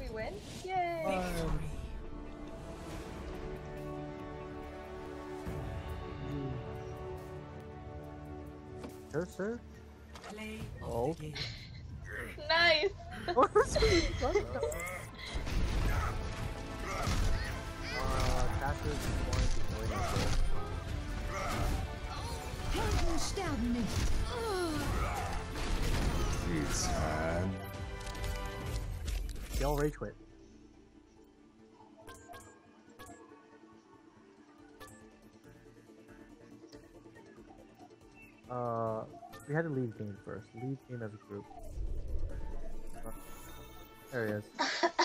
win? Yay! Sir, sir. Play Oh. of the game. Nice! Caster is going to join us. Helden sterben nicht. They all rage quit. We had to leave game first. Leave game as a group. There he is.